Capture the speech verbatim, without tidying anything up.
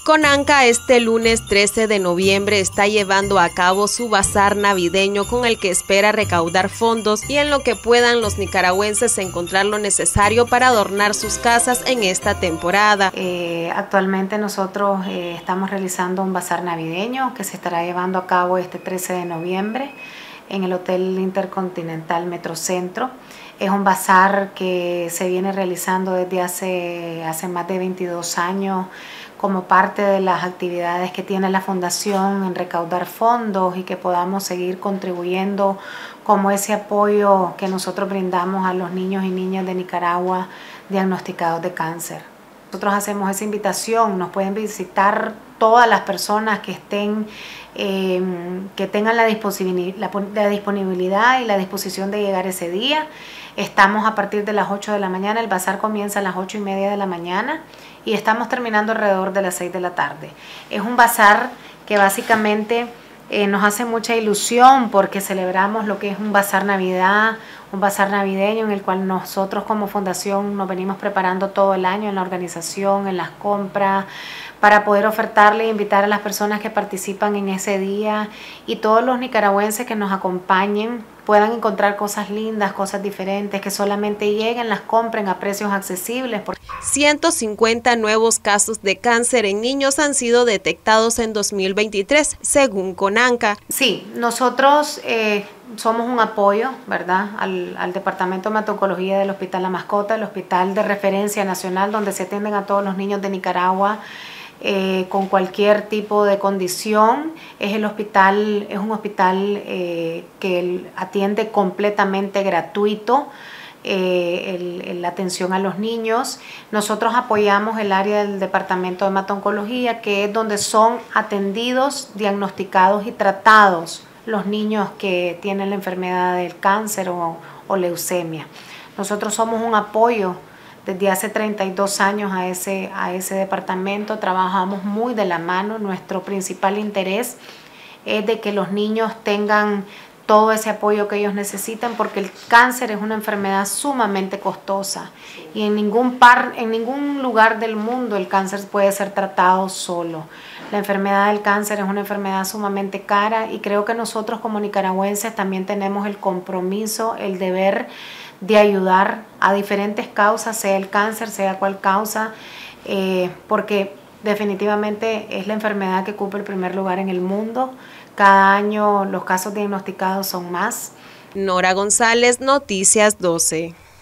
Conanca este lunes trece de noviembre está llevando a cabo su bazar navideño con el que espera recaudar fondos y en lo que puedan los nicaragüenses encontrar lo necesario para adornar sus casas en esta temporada. Eh, actualmente nosotros eh, estamos realizando un bazar navideño que se estará llevando a cabo este trece de noviembre en el Hotel Intercontinental Metrocentro. Es un bazar que se viene realizando desde hace, hace más de veintidós años como parte de las actividades que tiene la Fundación en recaudar fondos y que podamos seguir contribuyendo como ese apoyo que nosotros brindamos a los niños y niñas de Nicaragua diagnosticados de cáncer. Nosotros hacemos esa invitación, nos pueden visitar todas las personas que estén, eh, que tengan la disponibilidad, la, la disponibilidad y la disposición de llegar ese día. Estamos a partir de las ocho de la mañana, el bazar comienza a las ocho y media de la mañana y estamos terminando alrededor de las seis de la tarde. Es un bazar que básicamente eh, nos hace mucha ilusión porque celebramos lo que es un bazar Navidad, un bazar navideño en el cual nosotros como fundación nos venimos preparando todo el año en la organización, en las compras, para poder ofertarle e invitar a las personas que participan en ese día y todos los nicaragüenses que nos acompañen puedan encontrar cosas lindas, cosas diferentes, que solamente lleguen, las compren a precios accesibles. ciento cincuenta nuevos casos de cáncer en niños han sido detectados en dos mil veintitrés, según Conanca. Sí, nosotros eh, somos un apoyo, ¿verdad?, al, al Departamento de Hematología del Hospital La Mascota, el hospital de referencia nacional donde se atienden a todos los niños de Nicaragua Eh, con cualquier tipo de condición. Es el hospital, es un hospital eh, que atiende completamente gratuito eh, el, el, la atención a los niños. Nosotros apoyamos el área del Departamento de Hematología, que es donde son atendidos, diagnosticados y tratados los niños que tienen la enfermedad del cáncer o, o leucemia. Nosotros somos un apoyo desde hace treinta y dos años a ese, a ese departamento, trabajamos muy de la mano. Nuestro principal interés es de que los niños tengan todo ese apoyo que ellos necesitan, porque el cáncer es una enfermedad sumamente costosa y en ningún, par, en ningún lugar del mundo el cáncer puede ser tratado solo. La enfermedad del cáncer es una enfermedad sumamente cara y creo que nosotros como nicaragüenses también tenemos el compromiso, el deber de ayudar a diferentes causas, sea el cáncer, sea cual causa, eh, porque definitivamente es la enfermedad que ocupa el primer lugar en el mundo. Cada año los casos diagnosticados son más. Nora González, Noticias doce.